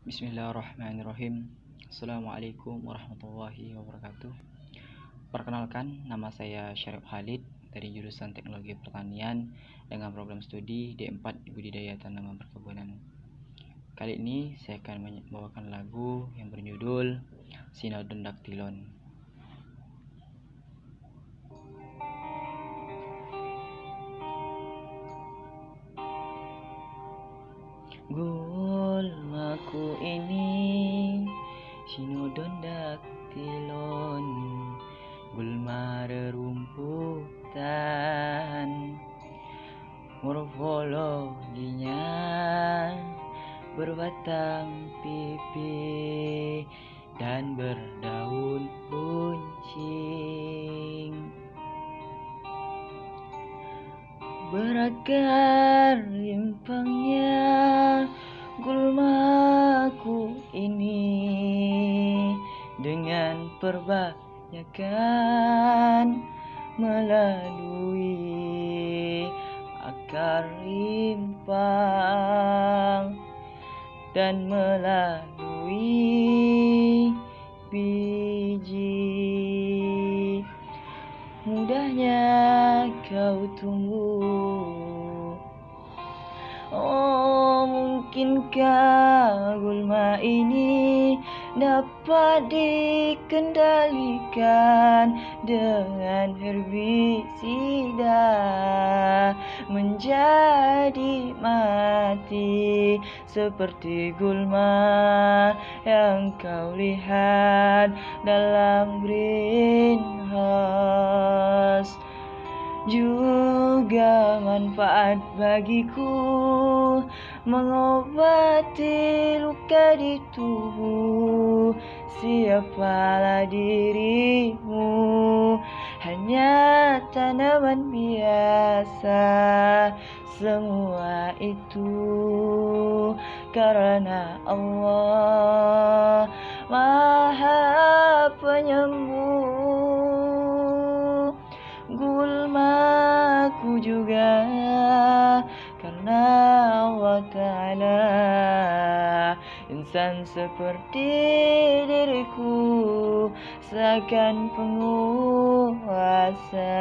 Bismillahirrahmanirrahim. Assalamualaikum warahmatullahi wabarakatuh. Perkenalkan, nama saya Syarif Khalid dari jurusan Teknologi Pertanian dengan program studi D4 Budidaya Tanaman Perkebunan. Kali ini saya akan membawakan lagu yang berjudul Cynodon Dactylon. Gulmaku ini Cynodon Dactylon, gulma rerumputan. Morfologinya berbatang pipi dan berdaun runcing. Berakar rimpangnya gulmaku ini dengan perbanyakan melalui akar rimpang dan melalui biji. Mudahnya kau tumbuh. Oh, mungkinkah gulma ini dapat dikendalikan dengan herbisida menjadi mati seperti gulma yang kau lihat dalam greenhouse? Juga manfaat bagiku mengobati luka di tubuh. Siapalah dirimu, hanya tanaman biasa. Semua itu karena Allah Maha Penyembuh. Gulmaku juga karena Allah Ta'ala. Insan seperti diriku seakan penguasa.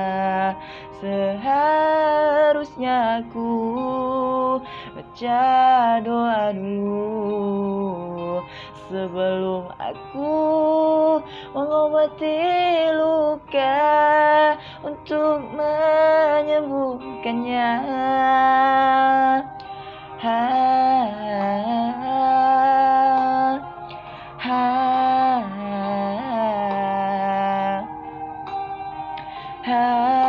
Seharusnya aku baca doa dulu sebelum aku mengobati luka untuk menyembuhkannya. Ha